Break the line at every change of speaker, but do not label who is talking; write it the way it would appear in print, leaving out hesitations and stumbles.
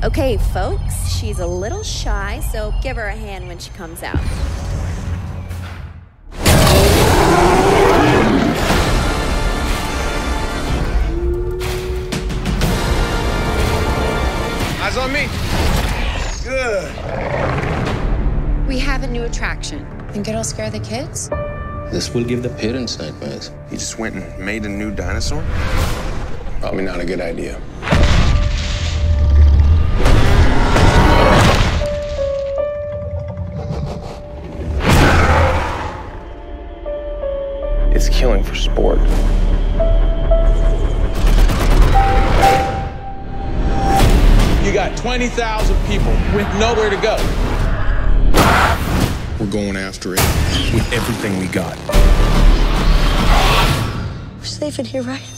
Okay, folks, she's a little shy, so give her a hand when she comes out.
Eyes on me. Good.
We have a new attraction. Think it'll scare the kids?
This will give the parents nightmares.
You just went and made a new dinosaur?
Probably not a good idea.
It's killing for sport.
You got 20,000 people with nowhere to go.
We're going after it with everything we got.
We're safe in here, right?